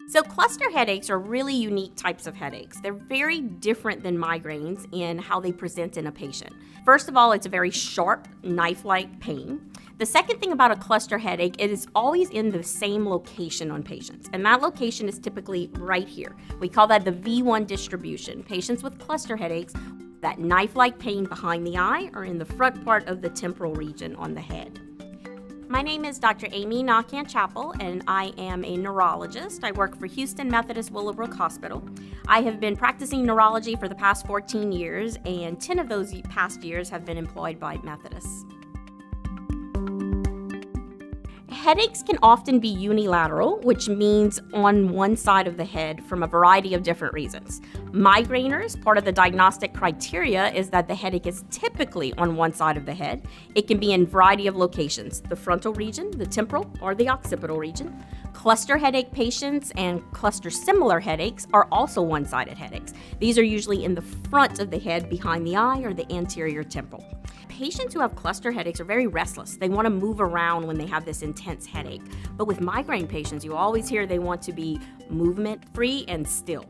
So cluster headaches are really unique types of headaches. They're very different than migraines in how they present in a patient. First of all, it's a very sharp, knife-like pain. The second thing about a cluster headache, it is always in the same location on patients, and that location is typically right here. We call that the V1 distribution. Patients with cluster headaches, that knife-like pain behind the eye or in the front part of the temporal region on the head. My name is Dr. Amy Naquin-Chappel, and I am a neurologist. I work for Houston Methodist Willowbrook Hospital. I have been practicing neurology for the past 14 years, and 10 of those past years have been employed by Methodists. Headaches can often be unilateral, which means on one side of the head from a variety of different reasons. Migrainers, part of the diagnostic criteria is that the headache is typically on one side of the head. It can be in a variety of locations, the frontal region, the temporal, or the occipital region. Cluster headache patients and cluster-similar headaches are also one-sided headaches. These are usually in the front of the head behind the eye or the anterior temple. Patients who have cluster headaches are very restless. They want to move around when they have this intense headache. But with migraine patients, you always hear they want to be movement-free and still.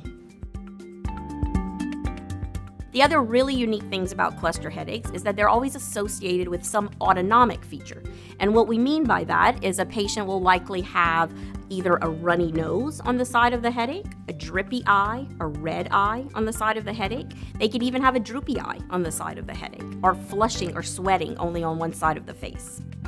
The other really unique things about cluster headaches is that they're always associated with some autonomic feature. And what we mean by that is a patient will likely have either a runny nose on the side of the headache, a drippy eye, a red eye on the side of the headache. They could even have a droopy eye on the side of the headache, or flushing or sweating only on one side of the face.